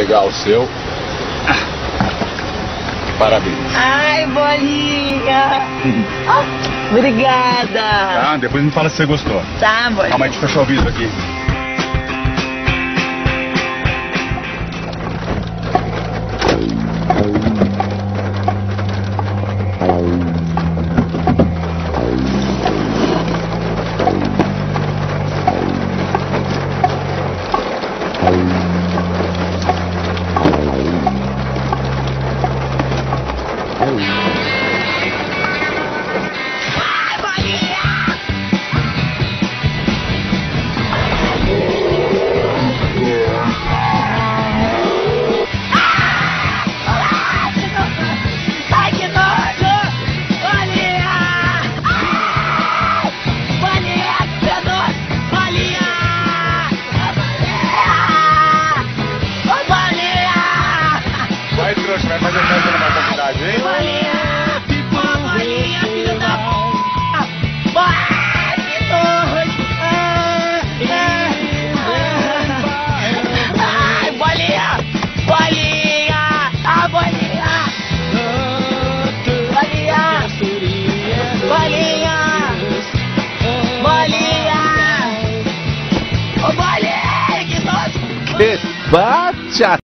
pegar o seu. Parabéns. Ai, Bolinha. Obrigada. Tá, depois me fala se você gostou. Tá, Bolinha. Calma aí, deixa eu fechar o vidro aqui. Vai fazer festa na maternidade, hein? Bolinha! Bolinha, filho da p... Vai, que nojo! Ai, Bolinha! Bolinha! Ah, Bolinha! Bolinha! Bolinha! Bolinha! Ô, Bolinha, que nojo! Bate a